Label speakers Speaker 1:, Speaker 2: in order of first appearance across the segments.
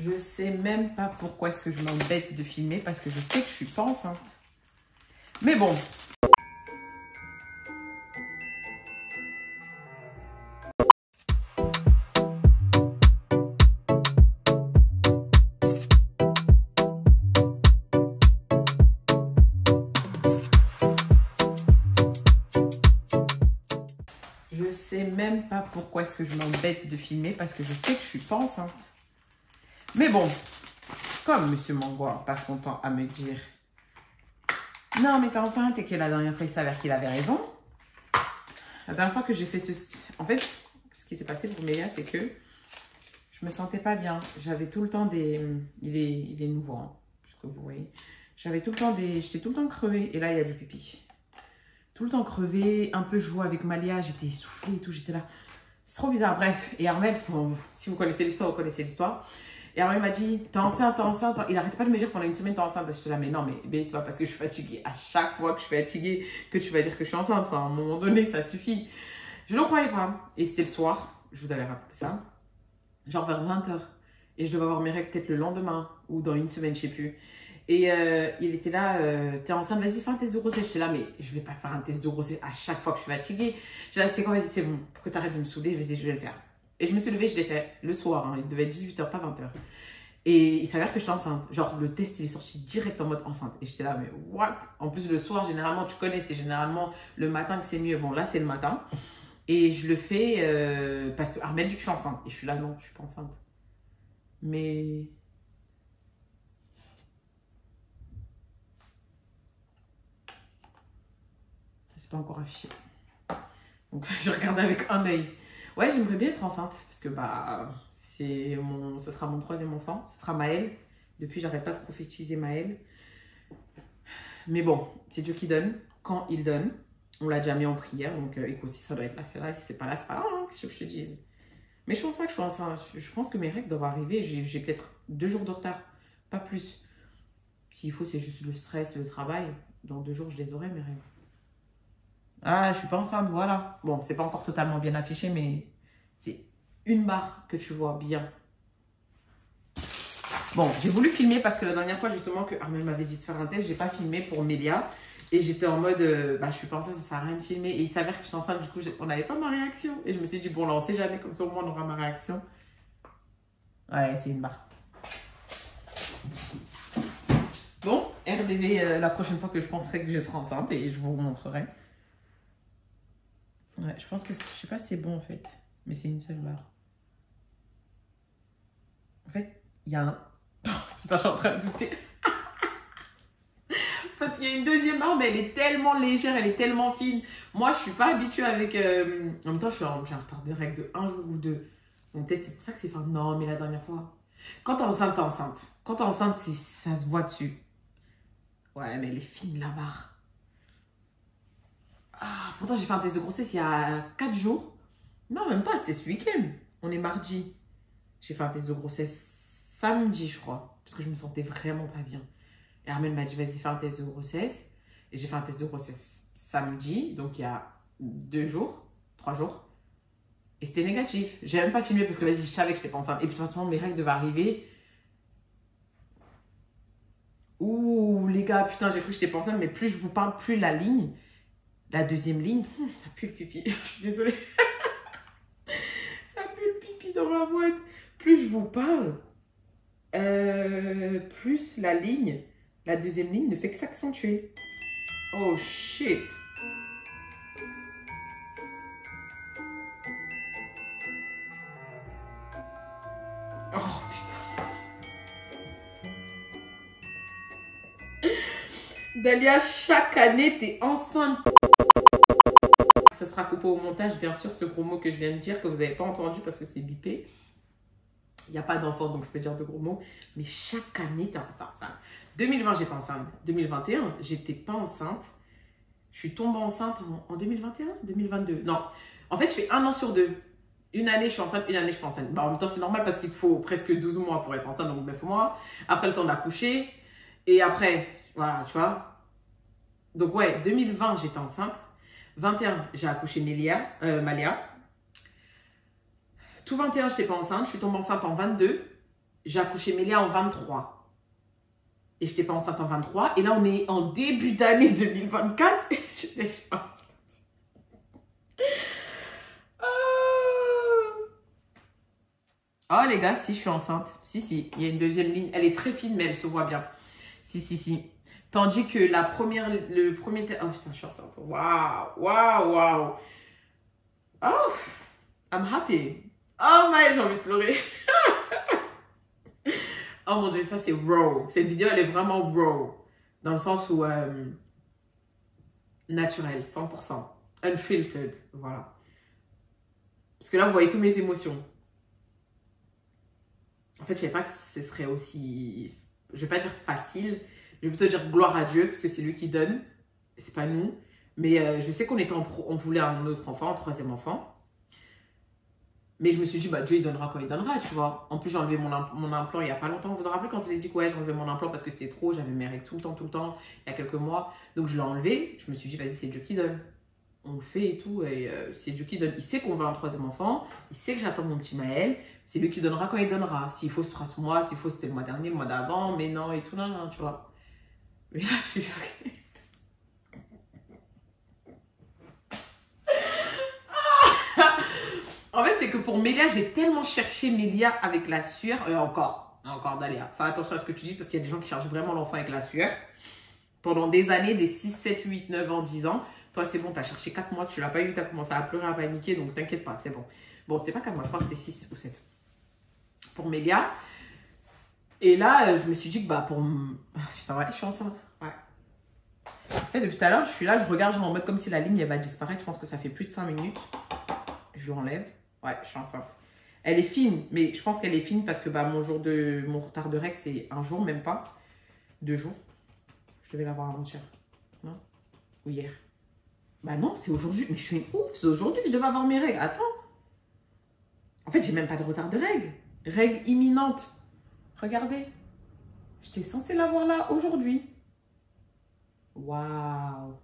Speaker 1: Je sais même pas pourquoi est-ce que je m'embête de filmer parce que je sais que je suis pas enceinte. Mais bon. Je sais même pas pourquoi est-ce que je m'embête de filmer parce que je sais que je suis pas enceinte. Mais bon, comme Monsieur Mangoire passe son temps à me dire « Non, mais t'es enceinte » et que la dernière fois, il s'avère qu'il avait raison. La dernière fois que j'ai fait ce... En fait, ce qui s'est passé pour Mélia, c'est que je me sentais pas bien. J'avais tout le temps des... Il est nouveau, hein, ce que vous voyez. J'avais tout le temps des... J'étais tout le temps crevée. Et là, il y a du pipi. Tout le temps crevée, un peu jouée avec Malia. J'étais essoufflée et tout. J'étais là. C'est trop bizarre. Bref. Et Armel, si vous connaissez l'histoire, vous connaissez l'histoire. Et Armel m'a dit, t'es enceinte, t'es enceinte. Il arrêtait pas de me dire pendant une semaine, t'es enceinte. J'étais là, mais non, mais c'est pas parce que je suis fatiguée. À chaque fois que je suis fatiguée, que tu vas dire que je suis enceinte. Enfin, à un moment donné, ça suffit. Je ne le croyais pas. Et c'était le soir. Je vous avais raconté ça. Genre vers 20h. Et je devais avoir mes règles peut-être le lendemain. Ou dans une semaine, je sais plus. Et il était là, t'es enceinte, vas-y, fais un test de grossesse. J'étais là, mais je vais pas faire un test de grossesse à chaque fois que je suis fatiguée. J'étais là, c'est quoi, vas-y, c'est bon. Pour que t'arrêtes de me saouler, vas-y, je vais le faire. Et je me suis levée, je l'ai fait le soir. Hein, il devait être 18h, pas 20h. Et il s'avère que j'étais enceinte. Genre, le test, il est sorti direct en mode enceinte. Et j'étais là, mais what? En plus, le soir, généralement, tu connais, c'est généralement le matin que c'est mieux. Bon, là, c'est le matin. Et je le fais parce que Armel dit que je suis enceinte. Et je suis là, non, je suis pas enceinte. Mais... c'est pas encore affiché. Donc, je regarde avec un œil. Ouais, j'aimerais bien être enceinte. Parce que, bah... ce sera mon troisième enfant, ce sera Maël. Depuis, j'arrête pas de prophétiser Maël. Mais bon, c'est Dieu qui donne, quand il donne. On l'a déjà mis en prière, donc écoute, si ça doit être là, c'est là. Si c'est pas là, c'est pas là, hein, qu'est-ce que je te dise. Mais je pense pas que je suis enceinte. Je pense que mes règles doivent arriver. J'ai peut-être 2 jours de retard, pas plus. S'il faut, c'est juste le stress, le travail. Dans 2 jours, je les aurai, mes règles. Ah, je suis pas enceinte, voilà. Bon, c'est pas encore totalement bien affiché, mais c'est une barre que tu vois bien. Bon, j'ai voulu filmer parce que la dernière fois, justement, que Armel m'avait dit de faire un test, j'ai pas filmé pour Mélia. Et j'étais en mode, bah, je suis pas enceinte, ça sert à rien de filmer. Et il s'avère que je suis enceinte, du coup, on n'avait pas ma réaction. Et je me suis dit, bon, là, on sait jamais, comme ça, au moins, on aura ma réaction. Ouais, c'est une barre. Bon, RDV, la prochaine fois que je penserai que je serai enceinte, et je vous montrerai. Ouais, je pense que, je sais pas si c'est bon, en fait. Mais c'est une seule barre. En fait, il y a un... Putain, je suis en train de douter. Parce qu'il y a une deuxième barre, mais elle est tellement légère, elle est tellement fine. Moi, je suis pas habituée avec... En même temps, j'ai un retard de règles de 1 jour ou 2. Donc peut-être c'est pour ça que c'est fin. Non, mais la dernière fois... Quand t'es enceinte, t'es enceinte. Quand t'es enceinte, ça se voit dessus. Ouais, mais elle est fine, la barre. Ah, pourtant, j'ai fait un test de grossesse il y a 4 jours. Non, même pas, c'était ce week-end. On est mardi. J'ai fait un test de grossesse samedi, je crois. Parce que je me sentais vraiment pas bien. Et Armel m'a dit, vas-y, fais un test de grossesse. Et j'ai fait un test de grossesse samedi, donc il y a 2 jours, 3 jours. Et c'était négatif. J'ai même pas filmé parce que, vas-y, je savais que je n'étais pas enceinte. Et puis, de toute façon, mes règles devaient arriver. Ouh, les gars, putain, j'ai cru que je n'étais pas enceinte. Mais plus je vous parle, plus la ligne, la deuxième ligne, ça pue le pipi. Je suis désolée. Ça pue le pipi dans ma boîte. Plus je vous parle, plus la ligne, la deuxième ligne ne fait que s'accentuer. Oh shit. Oh putain. Dalia, chaque année, t'es enceinte. Ça sera coupé au montage, bien sûr, ce gros mot que je viens de dire, que vous n'avez pas entendu parce que c'est bipé. Il n'y a pas d'enfant, donc je peux dire de gros mots. Mais chaque année, t'es enceinte. 2020, j'étais enceinte. 2021, j'étais pas enceinte. Je suis tombée enceinte en 2021, 2022. Non, en fait, je fais 1 an sur 2. Une année, je suis enceinte, une année, je suis enceinte. Bah, en même temps, c'est normal parce qu'il te faut presque 12 mois pour être enceinte, donc 9 mois. Après, le temps d'accoucher. Et après, voilà, tu vois. Donc, ouais, 2020, j'étais enceinte. 21, j'ai accouché Malia. Tout 21, je n'étais pas enceinte. Je suis tombée enceinte en 22. j'ai accouché Mélia en 23. Et je n'étais pas enceinte en 23. Et là, on est en début d'année 2024. Et je suis enceinte. Oh les gars, si je suis enceinte. Si, il y a une deuxième ligne. Elle est très fine, mais elle se voit bien. Si. Tandis que le premier... Oh putain, je suis enceinte. Waouh. Oh, I'm happy. Oh my, j'ai envie de pleurer. Oh mon Dieu, ça c'est raw. Cette vidéo, elle est vraiment raw. Dans le sens où... naturel, 100%. Unfiltered, voilà. Parce que là, vous voyez toutes mes émotions. En fait, je ne savais pas que ce serait aussi... Je ne vais pas dire facile. Je vais plutôt dire gloire à Dieu, parce que c'est lui qui donne. C'est pas nous. Mais je sais on voulait un autre enfant, un troisième enfant. Mais je me suis dit, bah, Dieu, il donnera quand il donnera, tu vois. En plus, j'ai enlevé mon implant il n'y a pas longtemps. Vous vous rappelez quand je vous ai dit que ouais, j'ai enlevé mon implant parce que c'était trop, j'avais mes règles tout le temps, il y a quelques mois. Donc, je l'ai enlevé. Je me suis dit, vas-y, c'est Dieu qui donne. On le fait et tout, et c'est Dieu qui donne. Il sait qu'on veut un troisième enfant, il sait que j'attends mon petit Maël, c'est lui qui donnera quand il donnera. S'il faut, ce sera ce mois, s'il faut, c'était le mois dernier, le mois d'avant, mais non, et tout, non, tu vois. Mais là, je suis choquée. En fait, c'est que pour Mélia, j'ai tellement cherché Mélia avec la sueur, et encore Dalia. Fais attention à ce que tu dis, parce qu'il y a des gens qui cherchent vraiment l'enfant avec la sueur. Pendant des années, des 6, 7, 8, 9 ans, 10 ans. Toi, c'est bon, tu as cherché 4 mois, tu l'as pas eu, tu as commencé à pleurer, à paniquer, donc t'inquiète pas, c'est bon. Bon, c'était pas 4 mois, je crois que c'était 6 ou 7. Pour Mélia. Et là, je me suis dit que, bah, pour... Putain, ouais, je suis enceinte. Ouais. En fait, depuis tout à l'heure, je suis là, je regarde, genre en mode comme si la ligne, elle va disparaître. Je pense que ça fait plus de 5 minutes. Je l'enlève. Ouais, je suis enceinte. Elle est fine, mais je pense qu'elle est fine parce que, bah, mon retard de règle, c'est un jour, même pas. 2 jours. Je devais l'avoir avant-hier. Non? Ou hier. Bah non, c'est aujourd'hui. Mais je suis une ouf. C'est aujourd'hui que je devais avoir mes règles. Attends. En fait, j'ai même pas de retard de règles. Règles imminentes. Regardez. J'étais censée l'avoir là aujourd'hui. Waouh.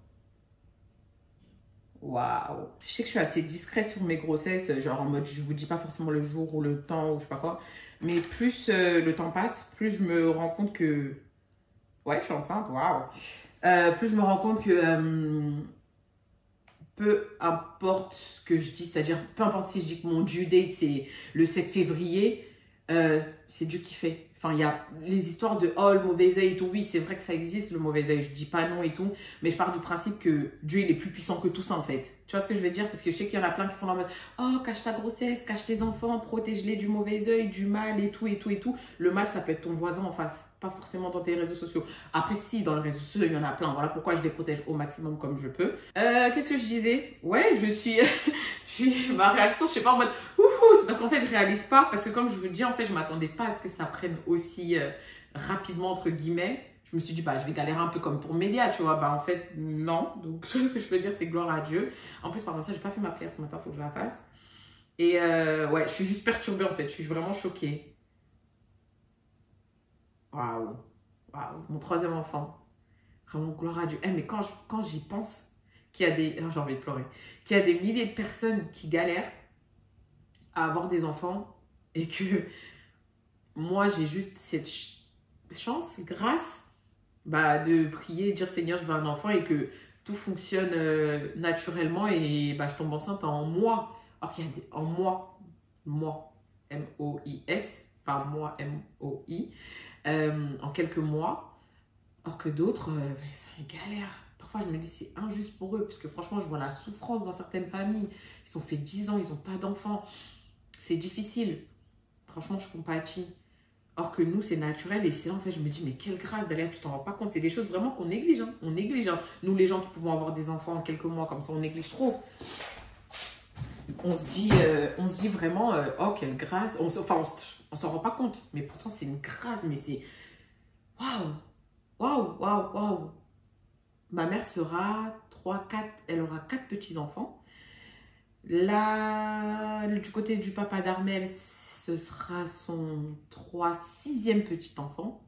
Speaker 1: Je sais que je suis assez discrète sur mes grossesses. Genre en mode, je vous dis pas forcément le jour ou le temps ou je sais pas quoi. Mais plus le temps passe, plus je me rends compte que... Ouais, je suis enceinte. Waouh. Plus je me rends compte que... peu importe ce que je dis, c'est-à-dire peu importe si je dis que mon due date c'est le 7 février, c'est Dieu qui fait. Enfin, il y a les histoires de oh, le mauvais œil et tout. Oui, c'est vrai que ça existe le mauvais œil, je dis pas non et tout, mais je pars du principe que Dieu il est plus puissant que tout ça en fait. Tu vois ce que je veux dire? Parce que je sais qu'il y en a plein qui sont là en mode oh, cache ta grossesse, cache tes enfants, protège-les du mauvais œil, du mal et tout. Le mal, ça peut être ton voisin en face, pas forcément dans tes réseaux sociaux. Après, si, dans les réseaux sociaux, il y en a plein. Voilà pourquoi je les protège au maximum comme je peux. Qu'est-ce que je disais? Ouais, je suis... ma réaction, je sais pas, en mode ouhou, c'est parce qu'en fait, je réalise pas. Parce que comme je vous dis, en fait, je m'attendais pas à ce que ça prenne aussi rapidement, entre guillemets. Je me suis dit, bah, je vais galérer un peu comme pour Mélia, tu vois. Bah, en fait, non. Donc, ce que je peux dire, c'est gloire à Dieu. En plus, par contre, ça, j'ai pas fait ma prière ce matin, il faut que je la fasse. Et ouais, je suis juste perturbée, en fait. Je suis vraiment choquée. Waouh. Mon troisième enfant. Vraiment, gloire à Dieu. Mais quand j'y pense, qu'il y a des... j'ai envie de pleurer. Qu'il y a des milliers de personnes qui galèrent à avoir des enfants et que moi, j'ai juste cette chance, grâce, bah, de prier, de dire Seigneur, je veux un enfant et que tout fonctionne naturellement et bah, je tombe enceinte en mois. Alors qu'il y a des... En mois, M-O-I-S, pas mois, M-O-I, en quelques mois. Or que d'autres, ils galèrent. Parfois, je me dis c'est injuste pour eux parce que franchement, je vois la souffrance dans certaines familles. Ils ont fait 10 ans, ils n'ont pas d'enfants. C'est difficile. Franchement, je compatis. Or que nous, c'est naturel. Et sinon, en fait, je me dis, mais quelle grâce, Dalia, tu t'en rends pas compte. C'est des choses vraiment qu'on néglige. Hein. On néglige. Hein. Nous, les gens qui pouvons avoir des enfants en quelques mois, comme ça, on néglige trop. On se dit vraiment, oh, quelle grâce. On s'en rend pas compte. Mais pourtant, c'est une grâce. Mais c'est... Waouh. Ma mère sera 3, 4... Elle aura 4 petits-enfants. Là, du côté du papa d'Armel, ce sera son 6e petit-enfant.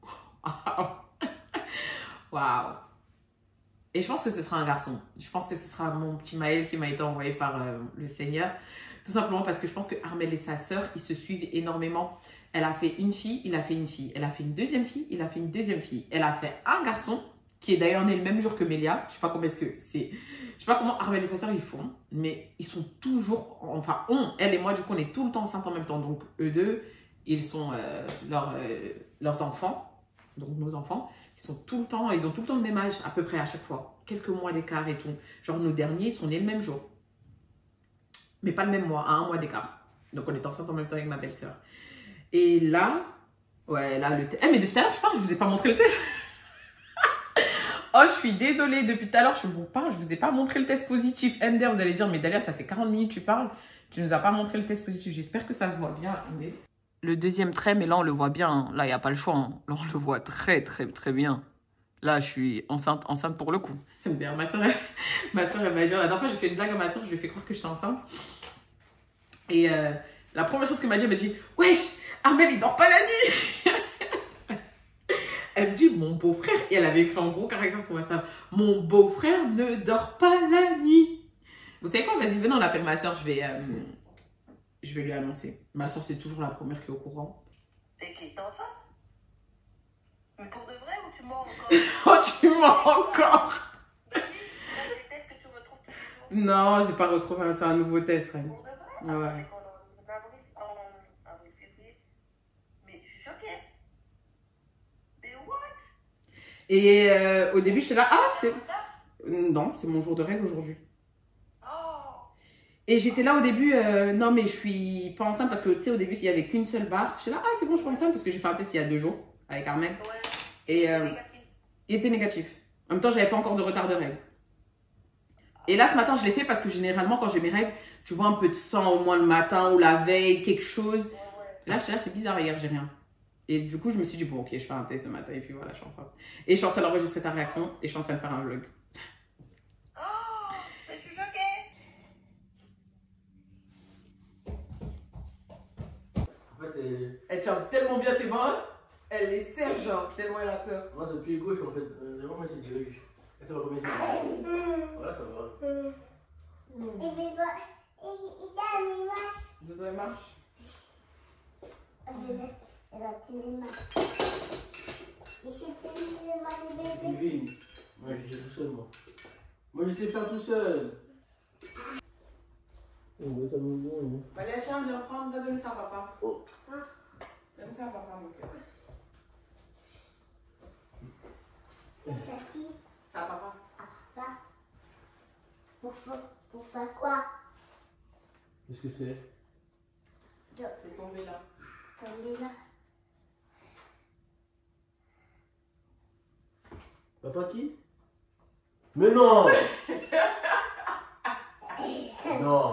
Speaker 1: Waouh. Et je pense que ce sera un garçon. Je pense que ce sera mon petit Maël qui m'a été envoyé par le Seigneur. Tout simplement parce que je pense que Armel et sa sœur, ils se suivent énormément. Elle a fait une fille, il a fait une fille. Elle a fait une deuxième fille, il a fait une deuxième fille. Elle a fait un garçon qui est d'ailleurs né le même jour que Mélia. Je sais pas comment est-ce que c'est. Je sais pas comment Armel et sa sœur ils font, mais ils sont toujours. Enfin, elle et moi, du coup, on est tout le temps enceintes en même temps. Donc, eux deux, ils sont leurs enfants, donc nos enfants. Ils ont tout le temps le même âge, à peu près à chaque fois. Quelques mois d'écart et tout. Genre, nos derniers, ils sont nés le même jour. Mais pas le même mois, à un mois d'écart. Donc, on est enceintes en même temps avec ma belle-sœur. Et là, ouais, là, le test. Eh, mais depuis tout à l'heure, je vous ai pas montré le test. Oh, je suis désolée, depuis tout à l'heure, je vous parle, je vous ai pas montré le test positif. MDR, vous allez dire, mais Dalia, ça fait 40 minutes que tu parles, tu nous as pas montré le test positif. J'espère que ça se voit bien. Mais... Le deuxième trait, mais là, on le voit bien. Hein. Là, il n'y a pas le choix. Hein. Là, on le voit très, très, très bien. Là, je suis enceinte pour le coup. MDR, ma soeur, elle m'a dit, la dernière fois, j'ai fait une blague à ma soeur, je lui ai fait croire que j'étais enceinte. Et la première chose qu'elle m'a dit, elle m'a dit, wesh, Armel, il dort pas la nuit. Elle me dit, mon beau-frère, et elle avait écrit en gros caractère sur WhatsApp, mon beau-frère ne dort pas la nuit. Vous savez quoi, vas-y, venez, on appelle ma soeur, je vais lui annoncer. Ma soeur, c'est toujours la première qui est au courant.
Speaker 2: Et qui est enceinte? Mais pour de vrai ou tu mens encore?
Speaker 1: Oh, tu mens encore?
Speaker 2: Ben oui, c'est des tests que tu retrouves tous les jours.
Speaker 1: Non, j'ai pas retrouvé, c'est un nouveau test, Reine.
Speaker 2: Pour de vrai?
Speaker 1: Ouais.
Speaker 2: Avril, février. Mais je suis choquée. Mais what?
Speaker 1: Et au début, j'étais là, ah, c'est... Non, c'est mon jour de règle aujourd'hui. Et j'étais là au début, non mais je suis pas enceinte parce que tu sais au début il y avait qu'une seule barre. J'étais là, ah c'est bon je suis pas enceinte parce que j'ai fait un test il y a 2 jours avec Armel.
Speaker 2: Ouais.
Speaker 1: Et il était négatif. En même temps j'avais pas encore de retard de règles. Et là ce matin je l'ai fait parce que généralement quand j'ai mes règles, tu vois un peu de sang au moins le matin ou la veille, quelque chose.
Speaker 2: Ouais.
Speaker 1: Là j'étais là c'est bizarre hier j'ai rien. Et du coup je me suis dit bon ok je fais un test ce matin et puis voilà je suis enceinte. Et je suis en train d'enregistrer ta réaction et je suis en train de faire un vlog.
Speaker 2: Je suis choquée.
Speaker 1: Elle tient tellement bien tes mains, elle les serre genre, tellement elle a peur.
Speaker 3: Moi c'est le pied gauche en fait, vraiment moi c'est le pied. Et ça va combien de temps? Voilà ça va.
Speaker 1: Je dois marche.
Speaker 3: Divine. Moi je sais tout seul moi. Moi je sais faire tout seul.
Speaker 1: Valéa, tiens, viens prendre, va donner ça à papa.
Speaker 3: Oh.
Speaker 1: Donne ça à papa, mon cœur.
Speaker 4: C'est ça qui?
Speaker 1: Ça à papa.
Speaker 4: Papa. Pour faire quoi?
Speaker 3: Qu'est-ce que c'est?
Speaker 1: C'est tombé là.
Speaker 4: Tombé là.
Speaker 3: Papa qui? Mais non. Non.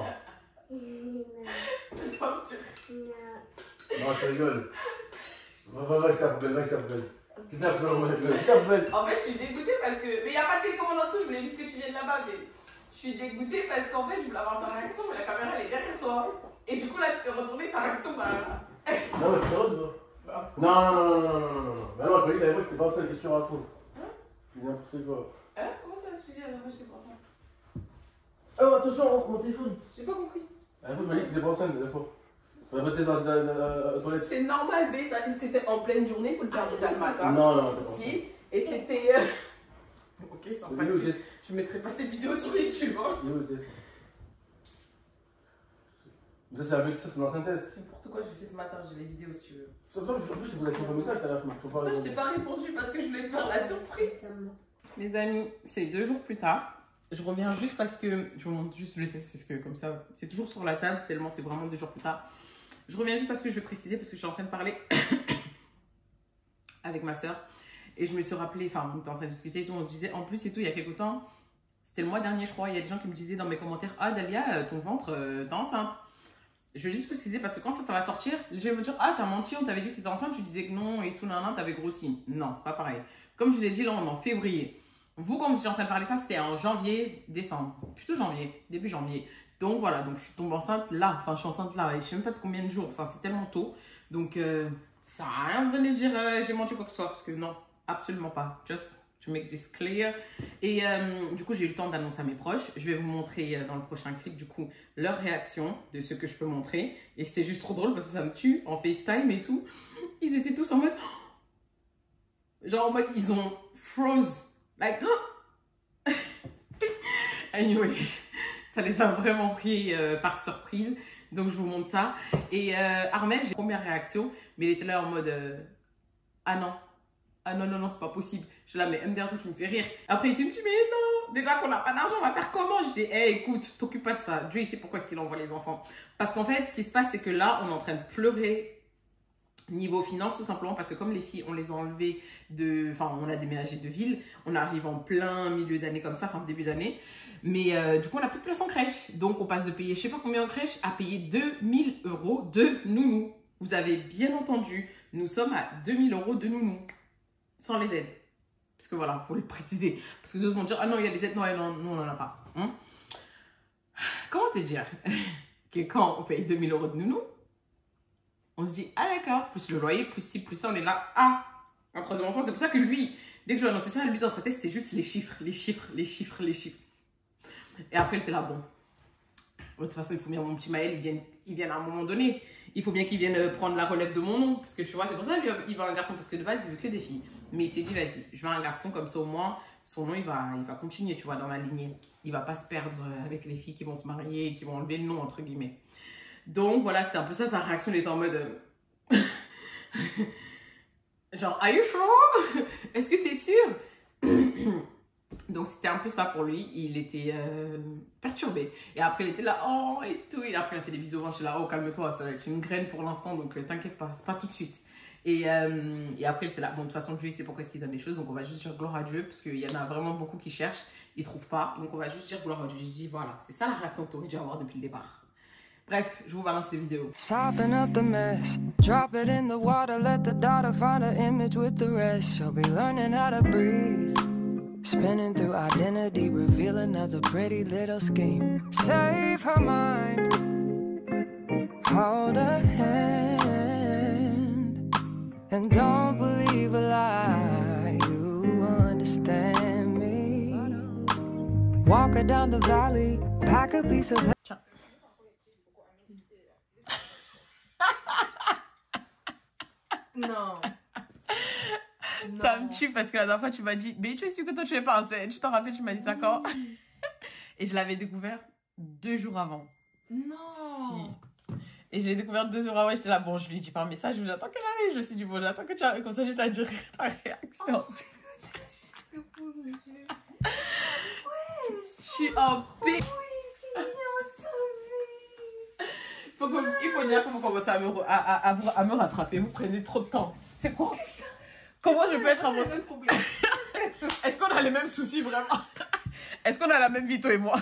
Speaker 3: Non, je rigole. Va, je t'appelle.
Speaker 1: En fait, je suis dégoûtée parce que. Mais il n'y a pas de télécommande en dessous, je voulais juste que tu viennes là-bas. Mais je suis dégoûtée parce qu'en fait, je voulais avoir ta réaction, mais la caméra elle est derrière toi. Et du coup, là, tu t'es retourné, ta réaction, bah.
Speaker 3: Non, mais tu sais, non. Mais non, je me dis, t'avais pas que t'es pas enceinte, qu'est-ce que tu racontes? C'est n'importe quoi.
Speaker 1: Hein? Comment ça, je suis moi, je t'ai pas enceinte?
Speaker 3: Oh, attention, mon téléphone.
Speaker 1: J'ai pas compris.
Speaker 3: La fois, tu m'as dit que t'étais pas enceinte, la fois. On va voter à la toilette.
Speaker 1: C'est normal, B, ça c'était en pleine journée, il faut le faire déjà le matin.
Speaker 3: Non.
Speaker 1: Si, et c'était. Ok, ça va pas. Je mettrai pas cette vidéo sur YouTube. Hein.
Speaker 3: Il est où le test? Ça, c'est avec ça, c'est l'ancien test.
Speaker 1: C'est n'importe quoi, j'ai fait ce matin, j'ai les vidéos si tu veux.
Speaker 3: En plus, je vous ai écrit un message tout à l'heure.
Speaker 1: Ça, je t'ai pas répondu parce que je voulais te faire la surprise. Les amis, c'est 2 jours plus tard. Je reviens juste parce que. Je vous montre juste le test parce que comme ça, c'est toujours sur la table, tellement c'est vraiment 2 jours plus tard. Je reviens juste parce que je vais préciser, parce que je suis en train de parler avec ma soeur. Et je me suis rappelé, enfin, on était en train de discuter et tout, on se disait, en plus et tout, il y a quelques temps, c'était le mois dernier, je crois, il y a des gens qui me disaient dans mes commentaires, ah Dalia, ton ventre, t'es enceinte. Je vais juste préciser parce que quand ça va sortir, les gens vont me dire, ah t'as menti, on t'avait dit que t'étais enceinte, tu disais que non et tout, nan, t'avais grossi. Non, c'est pas pareil. Comme je vous ai dit, là, on est en février. Vous, quand vous étiez en train de parler de ça, c'était en janvier, décembre. Plutôt janvier, début janvier. Donc voilà, donc je suis tombée enceinte là, enfin je suis enceinte là, et je sais même pas de combien de jours, enfin c'est tellement tôt. Donc ça n'a rien, venez dire j'ai menti quoi que ce soit, parce que non, absolument pas. Just To make this clear. Et du coup, j'ai eu le temps d'annoncer à mes proches. Je vais vous montrer dans le prochain clip, du coup, leur réaction de ce que je peux montrer. Et c'est juste trop drôle parce que ça me tue en FaceTime et tout. Ils étaient tous en mode... Genre en mode, ils ont froze. Like... Anyway, ça les a vraiment pris par surprise. Donc, je vous montre ça. Et Armel, j'ai première réaction. Mais il était là en mode... Ah non. Ah non, non, non, c'est pas possible. Je suis là, mais MDR, toi, tu me fais rire. Après, tu me dis, mais non, déjà qu'on n'a pas d'argent, on va faire comment? Je dis, hey, écoute, t'occupe pas de ça. Dieu, il sait pourquoi est-ce qu'il envoie les enfants. Parce qu'en fait, ce qui se passe, c'est que là, on est en train de pleurer niveau finance, tout simplement, parce que comme les filles, on les a enlevées de... Enfin, on a déménagé de ville. On arrive en plein milieu d'année comme ça, enfin, début d'année. Mais du coup, on n'a plus de place en crèche. Donc, on passe de payer, je sais pas combien en crèche, à payer 2000 € de nounou. Vous avez bien entendu, nous sommes à 2000 € de nounou. Sans les aides. Parce que voilà, il faut le préciser. Parce que d'autres vont dire, ah non, il y a les aides, non, non, nous, on n'en a pas. Hein? Comment te dire que quand on paye 2000 € de nounou, on se dit, ah d'accord, plus le loyer, plus ci, plus ça, on est là, ah, un troisième enfant. C'est pour ça que lui, dès que je lui ai annoncé ça, lui, dans sa tête, c'est juste les chiffres, les chiffres, les chiffres, les chiffres. Et après, il était là, bon. De toute façon, il faut bien mon petit Maël, il vienne à un moment donné. Il faut bien qu'il vienne prendre la relève de mon nom. Parce que tu vois, c'est pour ça qu'il veut un garçon. Parce que de base, il veut que des filles. Mais il s'est dit, vas-y, je veux un garçon comme ça au moins. Son nom, il va continuer, tu vois, dans ma lignée. Il va pas se perdre avec les filles qui vont se marier et qui vont enlever le nom, entre guillemets. Donc voilà, c'était un peu ça. Sa réaction, il était en mode... genre, are you sure? Est-ce que t'es sûr? Donc c'était un peu ça pour lui, il était perturbé. Et après il était là, oh et tout. Et après il a fait des bisous au ventre, je suis là, oh calme-toi, ça va être une graine pour l'instant, donc t'inquiète pas, c'est pas tout de suite. Et après il était là, bon de toute façon Dieu il sait pourquoi est-ce qu'il donne des choses, donc on va juste dire gloire à Dieu, parce qu'il y en a vraiment beaucoup qui cherchent, ils trouvent pas, donc on va juste dire gloire à Dieu. Je dis voilà, c'est ça la réaction que tu aurais dû avoir depuis le départ. Bref, je vous balance les vidéos.
Speaker 5: Soften up the mess, drop it in the water, let the daughter find her image with the rest. She'll be learning how to breathe. Spinning through identity, reveal another pretty little scheme. Save her mind, hold her hand, and don't believe a lie, you understand me. Walk her down the valley, pack a piece of...
Speaker 6: Non.
Speaker 1: Ça me tue parce que la dernière fois tu m'as dit, mais tu es sûr que toi tu es pas enceinte? Tu t'en rappelles, tu m'as dit ça quand? Et je l'avais découvert 2 jours avant.
Speaker 6: Non.
Speaker 1: Si. Et j'ai découvert 2 jours avant et j'étais là, bon, je lui dis par message, j'attends qu'elle arrive. Je me suis dit, bon, j'attends que tu arrives, comme ça je t'ai dit ta réaction.
Speaker 6: Oh,
Speaker 1: je suis en paix. Il faut dire qu'il faut commencer à me rattraper. Vous prenez trop de temps. C'est quoi? Comment je peux être à votre... Est-ce qu'on a les mêmes soucis vraiment? Est-ce qu'on a la même vie, toi et moi?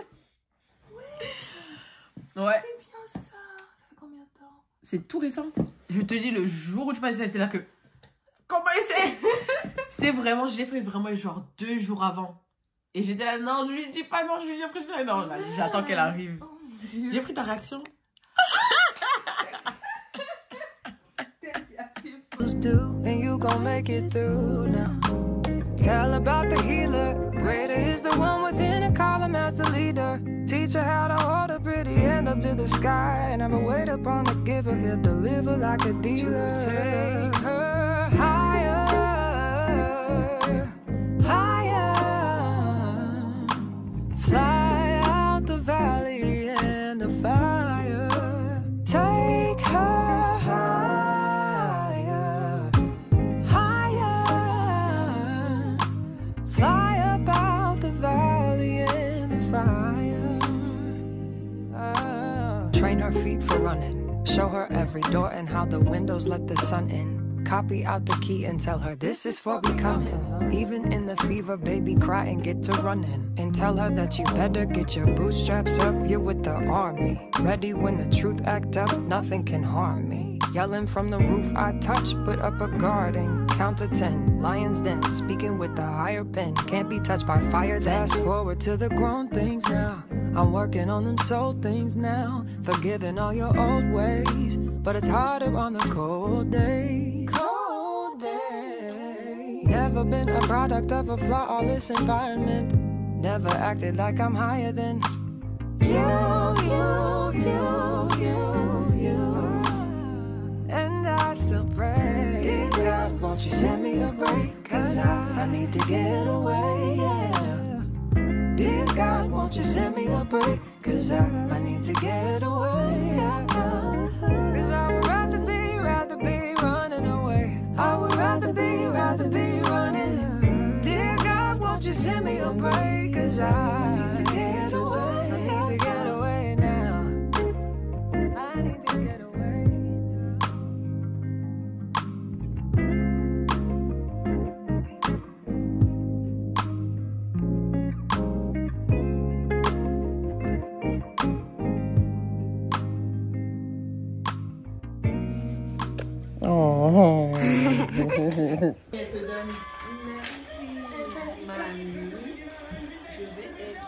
Speaker 1: Ouais.
Speaker 6: C'est bien ça. Ça fait combien de temps?
Speaker 1: C'est tout récent. Je te dis, le jour où tu passes, j'étais là que... Comment c'est? C'est vraiment, je l'ai fait vraiment genre 2 jours avant. Et j'étais là, non, je lui dis pas, non, je lui dis après, je dis non, vas-y, j'attends qu'elle arrive.
Speaker 6: Oh, mon Dieu.
Speaker 1: J'ai pris ta réaction.
Speaker 5: Do and you gon' make it through now. Tell about the healer. Greater is the one within and call him as the leader. Teach her how to hold a pretty hand up to the sky. Never wait upon the giver, he'll deliver like a dealer. To take her higher, higher. Fly out the valley and the fire. Take her higher, higher. Fly up out the valley and the fire. Train her feet for running. Show her every door and how the windows let the sun in. Copy out the key and tell her this is for becoming. Even in the fever, baby, cry and get to running. And tell her that you better get your bootstraps up. You're with the army. Ready when the truth act up, nothing can harm me. Yelling from the roof, I touch, put up a guard and count to 10. Lions den, speaking with the higher pen. Can't be touched by fire then. Fast forward to the grown things now. I'm working on them soul things now. Forgiving all your old ways. But it's harder on the cold days. Cold days. Never been a product of a flawless environment. Never acted like I'm higher than you. And I still pray, dear God, won't you send me a break? Cause I need to get away, yeah. Dear God, won't you send me a break? Cause I need to get away, yeah. Cause I would rather be running away. I would rather be running. Dear God, won't you send me a break? Cause I need to get away. I need to get away now. I need to get away now.
Speaker 1: Oh.
Speaker 6: Elle te donne merci, mamie. Je vais être.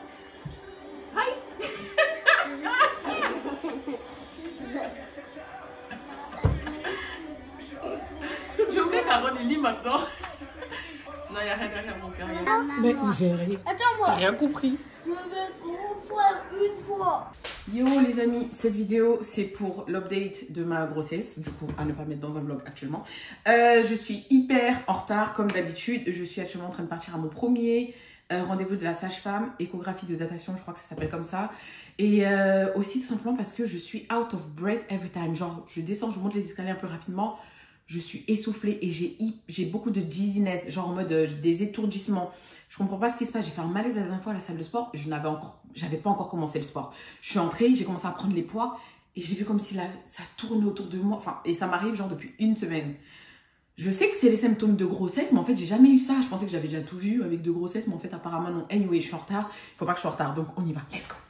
Speaker 6: J'ai oublié Caroline, il lit maintenant. Non, il n'y a rien derrière mon cœur.
Speaker 3: Mais j'ai rien.
Speaker 4: Attends-moi,
Speaker 1: Rien compris.
Speaker 4: je vais te refaire une fois.
Speaker 1: Yo les amis, cette vidéo c'est pour l'update de ma grossesse, du coup à ne pas mettre dans un vlog actuellement. Je suis hyper en retard comme d'habitude, je suis actuellement en train de partir à mon premier rendez-vous de la sage-femme, échographie de datation, je crois que ça s'appelle comme ça. Et aussi tout simplement parce que je suis out of breath every time, genre je descends, je monte les escaliers un peu rapidement, je suis essoufflée et j'ai beaucoup de dizziness, genre en mode des étourdissements. Je comprends pas ce qui se passe. J'ai fait un malaise la dernière fois à la salle de sport. J'avais pas encore commencé le sport. Je suis entrée, j'ai commencé à prendre les poids et j'ai vu comme si là, ça tournait autour de moi. Enfin, et ça m'arrive genre depuis une semaine. Je sais que c'est les symptômes de grossesse, mais en fait, j'ai jamais eu ça. Je pensais que j'avais déjà tout vu avec de grossesse, mais en fait, apparemment non. Anyway, je suis en retard. Il faut pas que je sois en retard, donc on y va. Let's go.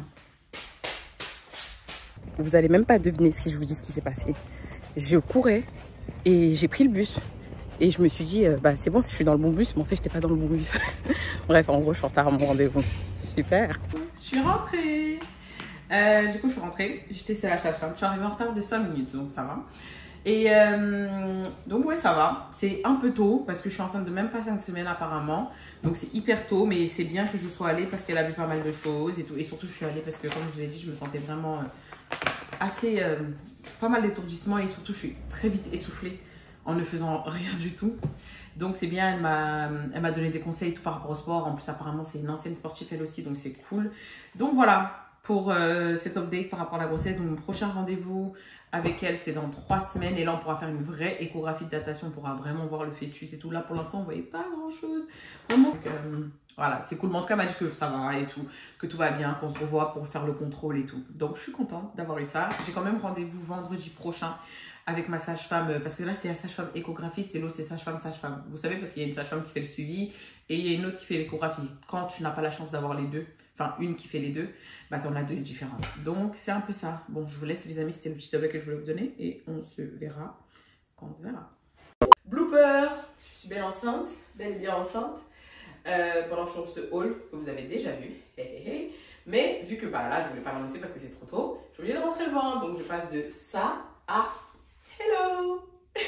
Speaker 1: Vous allez même pas deviner si je vous dis ce qui s'est passé. Je courais et j'ai pris le bus. Et je me suis dit, bah c'est bon, je suis dans le bon bus, mais en fait, j'étais pas dans le bon bus. Bref, en gros, je suis en retard à mon rendez-vous. Super. Je suis rentrée. Du coup, je suis rentrée. J'étais chez la sage-femme. Je suis arrivée en retard de 5 minutes, donc ça va. Et donc, ouais, ça va. C'est un peu tôt, parce que je suis enceinte de même pas 5 semaines apparemment. Donc, c'est hyper tôt, mais c'est bien que je sois allée parce qu'elle a vu pas mal de choses et tout. Et surtout, je suis allée parce que, comme je vous ai dit, je me sentais vraiment assez... pas mal d'étourdissements et surtout, je suis très vite essoufflée en ne faisant rien du tout. Donc c'est bien, elle m'a donné des conseils tout par rapport au sport. En plus apparemment c'est une ancienne sportive elle aussi, donc c'est cool. Donc voilà pour cet update par rapport à la grossesse. Donc mon prochain rendez-vous avec elle c'est dans 3 semaines et là on pourra faire une vraie échographie de datation, on pourra vraiment voir le fœtus et tout. Là pour l'instant on voyait pas grand chose vraiment. Donc, voilà, c'est cool. Mais en tout cas, elle m'a dit que ça va et tout, que tout va bien, qu'on se revoit pour faire le contrôle et tout. Donc je suis contente d'avoir eu ça. J'ai quand même rendez-vous vendredi prochain avec ma sage-femme, parce que là c'est la sage-femme échographiste et l'autre c'est sage-femme. Vous savez, parce qu'il y a une sage-femme qui fait le suivi et il y a une autre qui fait l'échographie. Quand tu n'as pas la chance d'avoir les deux, enfin une qui fait les deux, bah tu en as deux différentes. Donc c'est un peu ça. Bon, je vous laisse les amis, c'était le petit update que je voulais vous donner et on se verra quand on se verra. Blooper, je suis belle enceinte, belle et bien enceinte, pendant que je suis sur ce haul que vous avez déjà vu. Mais vu que bah, là je voulais pas l'annoncer parce que c'est trop tôt, je suis obligée de rentrer le ventre, donc je passe de ça à hello.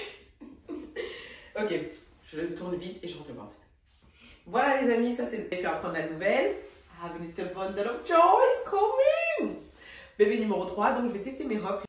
Speaker 1: Ok, je tourne vite et je rentre le ventre. Voilà les amis, ça c'est le fait apprendre la nouvelle. I have a little bundle of joy is coming. Bébé numéro 3, donc je vais tester mes robes